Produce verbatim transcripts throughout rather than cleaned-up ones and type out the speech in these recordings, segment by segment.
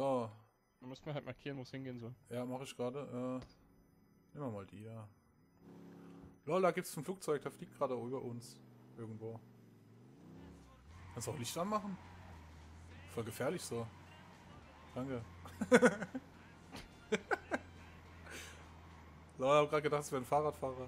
So. Da muss man halt markieren, wo es hingehen soll. Ja, mache ich gerade. Äh, nehmen wir mal die, ja. Lol, da gibt's ein Flugzeug, da fliegt gerade über uns. Irgendwo. Kannst du auch Licht anmachen? Voll gefährlich so. Danke. Lol, hab grad gedacht, es wäre ein Fahrradfahrer.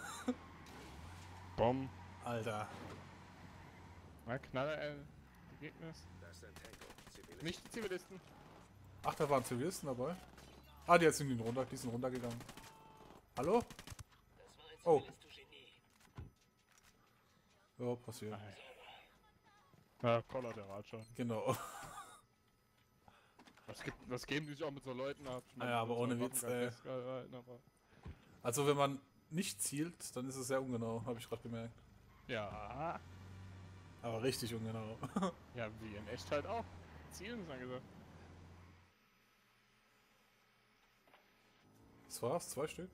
Bomb. Alter. Na, Knaller, äh, die Gegner ist. Nicht die Zivilisten. Ach, da waren Zivilisten dabei. Ah, die sind runter, die sind runtergegangen. Hallo? Oh. Ja, passiert. Ja, Kollateralschaden. Genau. Was, gibt, was geben die sich auch mit so Leuten ab? Ich Ah ja, aber ohne Witz, ey. Aber Also wenn man nicht zielt, dann ist es sehr ungenau, habe ich gerade gemerkt. ja. Aber richtig ungenau. Ja, wie in echt halt auch. Zielen ist angesagt. Das war's? Zwei Stück?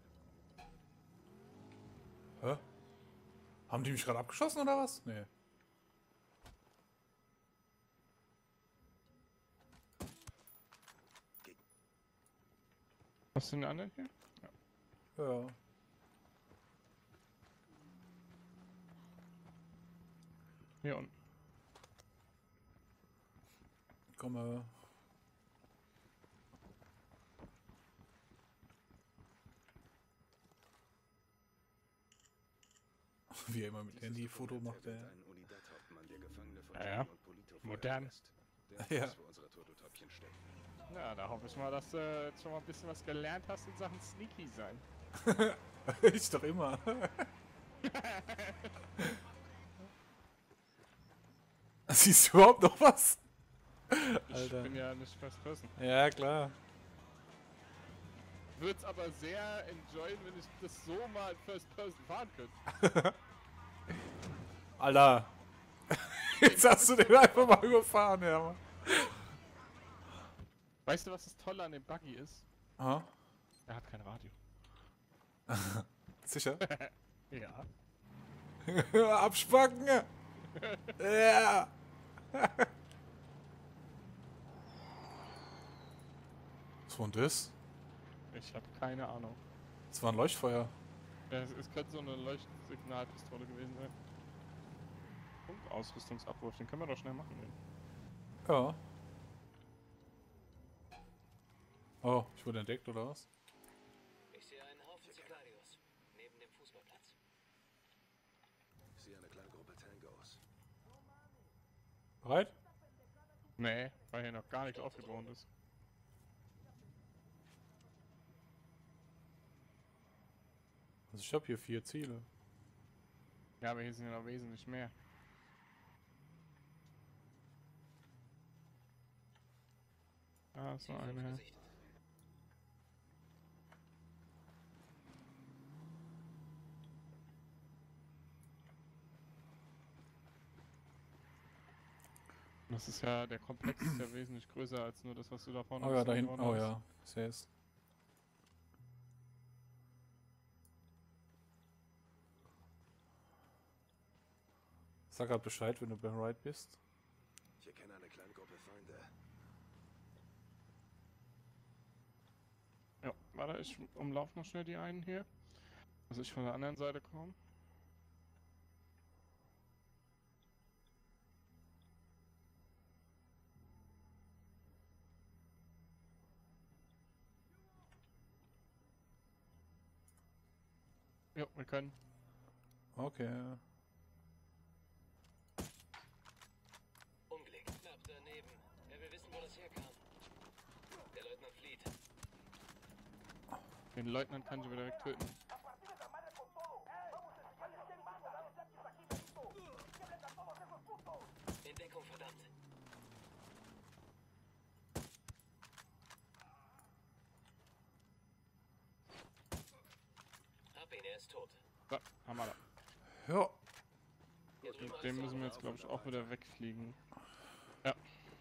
Hä? Haben die mich gerade abgeschossen oder was? Nee. Was sind die anderen hier? Ja. Ja. Hier unten. Komme. Wie er immer mit Handy Foto macht, ey. Ja, ja. Modern. Ja. Ja, da hoffe ich mal, dass du jetzt schon mal ein bisschen was gelernt hast in Sachen Sneaky sein. Ich doch immer. Siehst du überhaupt noch was? Ich Alter. bin ja nicht First Person. Ja, klar. Würd's aber sehr enjoyen, wenn ich das so mal in First Person fahren könnte. Alter. Jetzt hast du den einfach mal überfahren, ja. Mann. Weißt du, was das Tolle an dem Buggy ist? Aha. Er hat kein Radio. Sicher? Ja. Abspacken! Ja! Was war denn das? Ich habe keine Ahnung. Das war ein Leuchtfeuer. Ja, es, es könnte so eine Leuchtsignalpistole gewesen sein. Und Ausrüstungsabruf, den können wir doch schnell machen. Den. Ja. Oh, ich wurde entdeckt, oder was? Ich sehe einen Haufen Sicarios neben dem Fußballplatz. Ich sehe eine kleine Gruppe Tangos. Bereit? Nee, weil hier noch gar nichts aufgebaut ist. Also ich habe hier vier Ziele. Ja, aber hier sind ja noch wesentlich mehr. Ah, so eine. Das ist ja, der Komplex ist ja wesentlich größer als nur das, was du da vorne Oh ja, hast. da hinten. Oh ja, ich sehe es. Sag halt Bescheid, wenn du bereit bist. Ich erkenne eine kleine Gruppe Feinde. Ja, warte, ich umlaufe noch schnell die einen hier. Dass ich von der anderen Seite komme. Ja, wir können. Okay. Umgelegt. Knapp daneben. Ja, wir wissen, wo das herkam. Der Leutnant flieht. Den Leutnant kann ich wieder wegtöten. In Deckung, verdammt. Hab ihn, er ist tot. So, haben wir da. Ja. Hier drüben Mit dem müssen wir jetzt, glaube ich, auch wieder wegfliegen. Ja.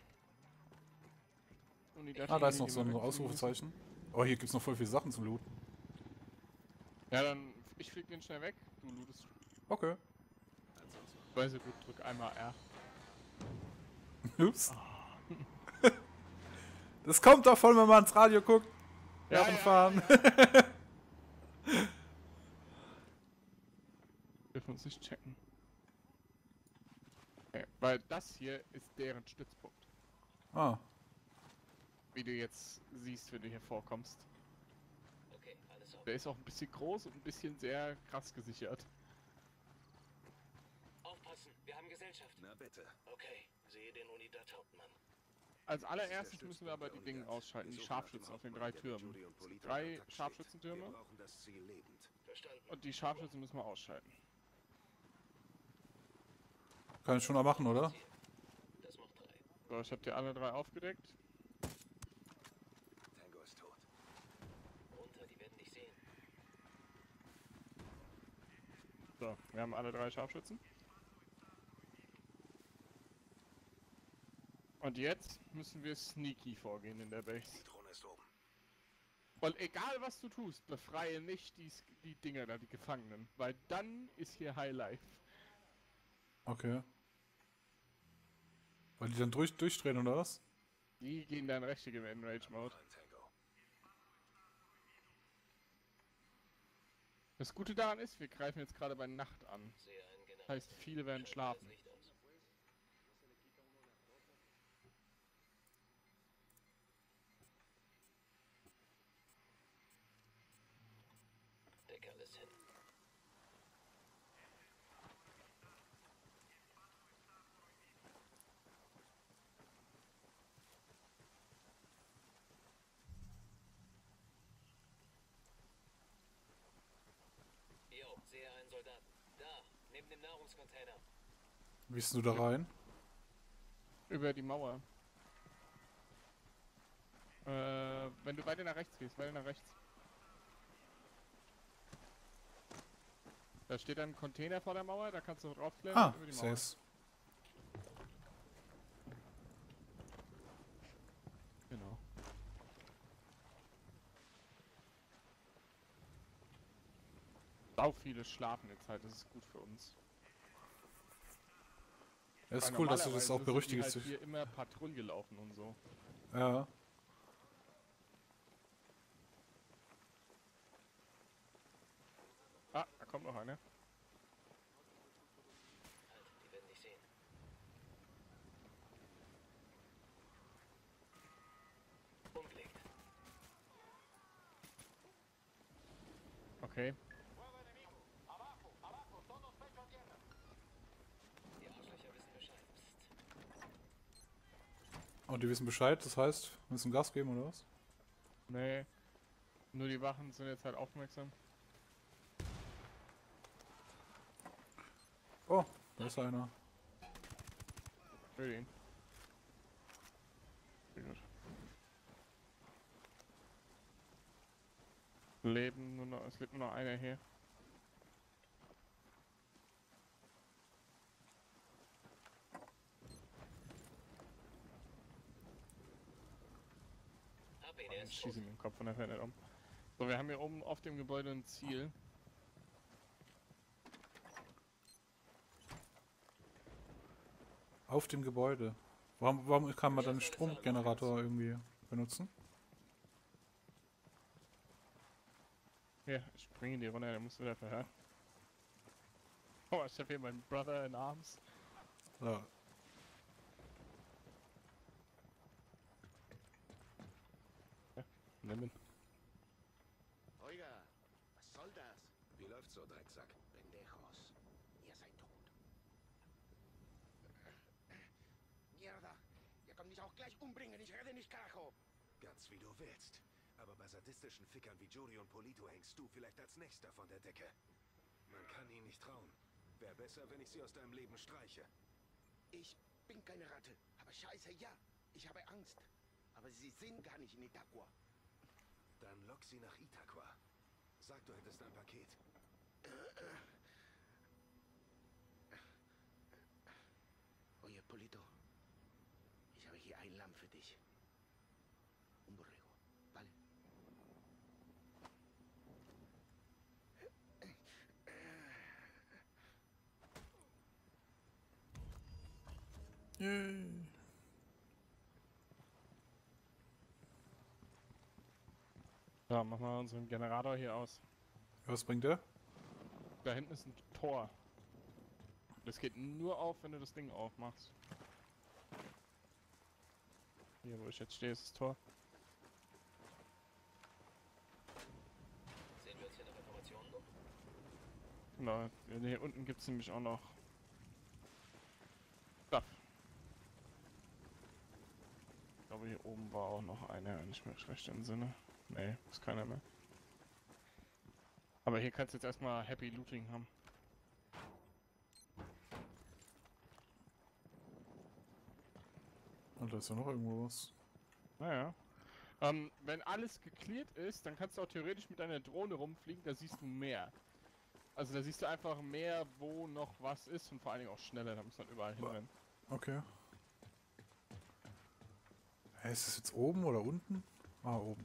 Und die Ah, da ist noch so ein wegfliegen Ausrufezeichen. Oh, hier gibt's noch voll viele Sachen zum Looten. müssen. Ja, dann, ich flieg den schnell weg. Du lootest. Okay. Weiß ich gut, drück einmal R. Ups. Das kommt doch voll, wenn man ins Radio guckt. Ja, Während ja, fahren. Dürfen uns nicht checken. Okay, weil das hier ist deren Stützpunkt. Ah, Wie du jetzt siehst, wenn du hier vorkommst. Okay, alles auf. Der ist auch ein bisschen groß und ein bisschen sehr krass gesichert. Aufpassen, wir haben Gesellschaft. Na bitte. Okay, sehe den Unidat-Hauptmann. Als allererstes müssen wir aber die Dinge ausschalten, die Scharfschützen auf den drei Türmen. Drei Scharfschützentürme Wir brauchen das Ziel lebend. Verstanden. und die Scharfschützen müssen wir ausschalten. kann ich schon mal machen, oder? Das macht drei. So, ich habe die alle drei aufgedeckt. Tango ist tot. Runter, die werden dich sehen. So, wir haben alle drei Scharfschützen. Und jetzt müssen wir sneaky vorgehen in der Base. Die Drohne ist oben. Und egal was du tust, befreie nicht die, die Dinger da, die Gefangenen. Weil dann ist hier High Life. Okay. Weil die dann durch, durchdrehen, oder was? Die gehen dann richtig im Enrage-Mode. Ein Tango. Das Gute daran ist, wir greifen jetzt gerade bei Nacht an. Sehe einen General. Das heißt, viele werden schlafen. Licht aus. Deck alles hin. Jo, sehe einen Soldaten. Da, neben dem Nahrungscontainer. Wie bist du da rein? Über die Mauer. Äh, wenn du weiter nach rechts gehst, weiter nach rechts. Da steht ein Container vor der Mauer, da kannst du draufklettern Ah, und über die Mauer. seh's. Genau. Sau viele schlafen jetzt halt, das ist gut für uns. Ja, ist Weil cool, dass du das normalerweise auch sind die berüchtigst. halt hier immer Patrouille laufen und so. Ja. Ah, da kommt noch einer. Halt, die werden dich sehen. Umgelegt. Okay. Die Arschlöcher wissen Bescheid. Psst. Und die wissen Bescheid, das heißt, müssen Gas geben, oder was? Nee. Nur die Wachen sind jetzt halt aufmerksam. Oh, da ist einer. Für den. Sehr gut. Leben nur noch, es lebt nur noch einer hier. Hab ihn, er Ich ist schieße tot. ihm den Kopf von der Ferne um. So, wir haben hier oben auf dem Gebäude ein Ziel. Auf dem Gebäude. Warum, warum kann man dann einen Stromgenerator irgendwie benutzen? Hier, ich bringe die runter, der musst du dafür hören. Oh, ich hab hier meinen Brother in Arms. Ja. Nimm ihn. Oiga, was soll das? Wie läuft's so, Drecksack? Pendejos, ihr seid tot. Mierda, ihr könnt mich auch gleich umbringen, ich rede nicht, Carajo. Ganz wie du willst. Aber bei sadistischen Fickern wie Juri und Polito hängst du vielleicht als Nächster von der Decke. Man kann ihnen nicht trauen. Wäre besser, wenn ich sie aus deinem Leben streiche. Ich bin keine Ratte, aber scheiße, ja, ich habe Angst. Aber sie sind gar nicht in Itaqua. Dann lock sie nach Itaqua. Sag, du hättest ein Paket. Oye, Polito, ich habe hier ein Lamm für dich. Un borrego, ¿vale? Yay. Ja, machen wir unseren Generator hier aus. Was bringt der? Da hinten ist ein Tor. Das geht nur auf, wenn du das Ding aufmachst. Hier, wo ich jetzt stehe, ist das Tor. Sehen wir uns hier nach Informationen um? Genau, hier unten gibt es nämlich auch noch Stuff. Ich glaube, hier oben war auch noch einer, wenn ich mich recht entsinne. Nee, ist keiner mehr. Aber hier kannst du jetzt erstmal Happy Looting haben. Und da ist ja noch irgendwo was. Naja. Ähm, wenn alles geklärt ist, dann kannst du auch theoretisch mit deiner Drohne rumfliegen, da siehst du mehr. Also da siehst du einfach mehr, wo noch was ist und vor allen Dingen auch schneller, da muss man überall hinrennen. Okay. Hä, ist das jetzt oben oder unten? Ah, oben.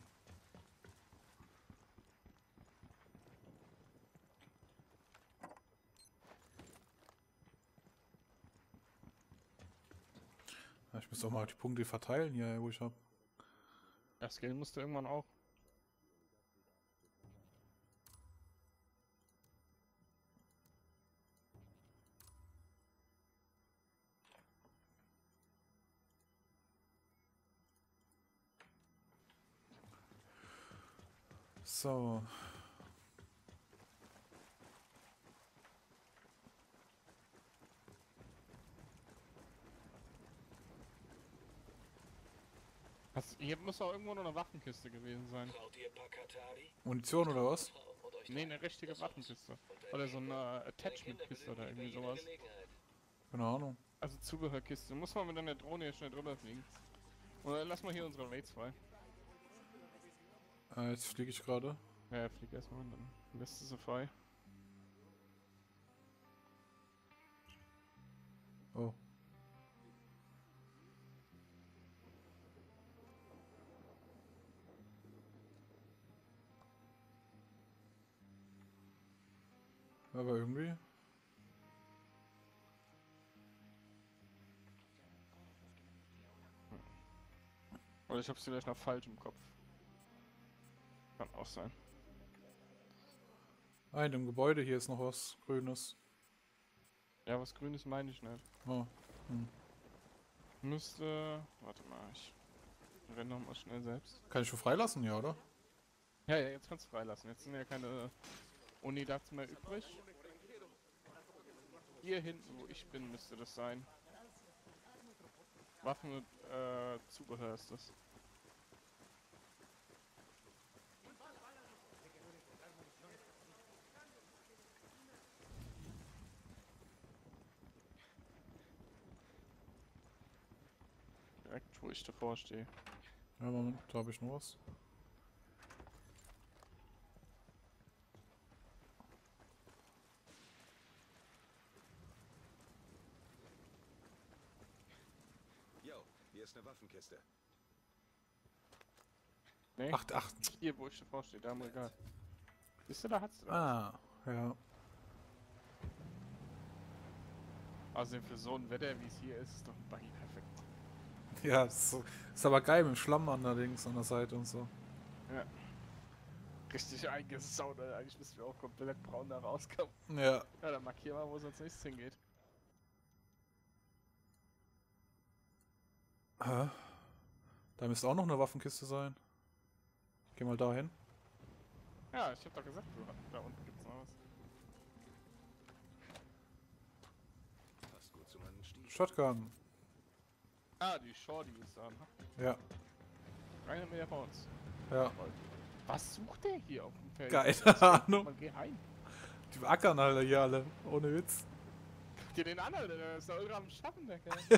Ja, ich muss auch mal die Punkte verteilen hier, wo ich hab. Ja, Skill musst du irgendwann auch. So. Hast, hier muss auch irgendwo noch eine Waffenkiste gewesen sein. Traut ihr Pakatari? Munition oder was? Und euch Nee, drei. eine richtige Das war's. Waffenkiste. Und dein Oder so Gegner? eine Dein Attachment-Kiste Gegner oder irgendwie benötigt bei sowas. jeder Gelegenheit. Keine Ahnung. Also Zubehörkiste. Muss man mit einer Drohne hier schnell drüber fliegen. Oder lass mal hier unsere Raids frei. Äh, jetzt fliege ich gerade. Ja, flieg erstmal und dann lässt du sie frei. Oh. Aber irgendwie. Oder ich hab's vielleicht noch falsch im Kopf. Kann auch sein. Ah, in dem Gebäude hier ist noch was Grünes. Ja, was Grünes meine ich nicht. Oh. Müsste... Warte mal, ich renne noch mal schnell selbst. Kann ich schon freilassen, ja, oder? Ja, ja, jetzt kannst du freilassen. Jetzt sind ja keine Unidats mehr übrig. Hier hinten, wo ich bin, müsste das sein. Waffen und äh, Zubehör ist das. Direkt, wo ich davor stehe. Ja, Moment, da habe ich noch was. Yo, hier ist eine Waffenkiste. Nee, Ach, ach. hier, wo ich davor stehe, da am Regal. Siehst du, da hat's da. Ah, ja. Also für so ein Wetter, wie es hier ist, ist doch ein Buggy perfekt. Ja, ist, so, ist aber geil mit dem Schlamm allerdings an der Seite und so. Ja. Richtig eingesaut, Alter. Eigentlich müssen wir auch komplett braun da rauskommen. Ja. Ja, dann markier mal, wo es als nächstes hingeht. Hä? Da müsste auch noch eine Waffenkiste sein. Geh mal dahin. Ja, ich hab doch gesagt, da unten gibt's noch was. Passt gut zu meinen Stiefeln. Shotgun. Ah, die Shorty ist da. ne? Ja. Einer mehr bei uns. Ja. Was sucht der hier auf dem Feld? Keine Ahnung. Man, geh heim. Die ackern alle hier alle. Ohne Witz. Guck dir den an, Alter. Der ist da ultra am Schaffen, der Kerl.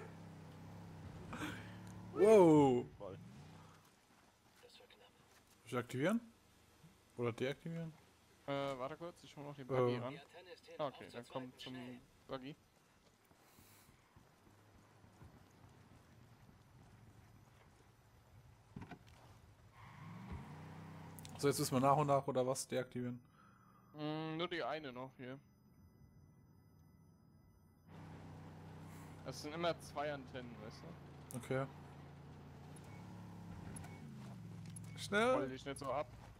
Wow. Voll. Das war knapp. Soll ich aktivieren? Oder deaktivieren? Äh, warte kurz, ich hol noch die Buggy Äh. ran. Die Antenne ist hin. Ah, Auf okay, zur dann komm zweiten, zum schnell. Buggy. So, jetzt müssen wir nach und nach oder was deaktivieren. Mm, nur die eine noch hier. Es sind immer zwei Antennen, weißt du? Okay. Hol Schnell. dich nicht so ab.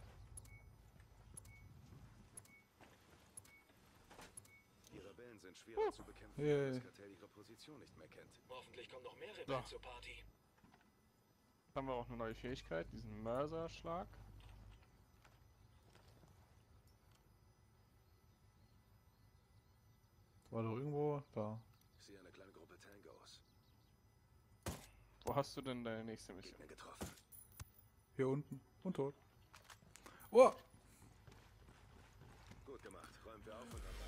Rebellen sind schwerer zu bekämpfen, Hey. weil das Kartell ihre Position nicht mehr kennt. Hoffentlich kommen noch mehr Rebellen So. zur Party. Jetzt haben wir auch eine neue Fähigkeit, diesen Mörserschlag. War doch irgendwo da. Ich sehe eine kleine Gruppe Tangos. Wo hast du denn deine nächste Mission? Gegner getroffen. Hier unten. Und tot. Oh! Gut gemacht. Räumen wir auf und dann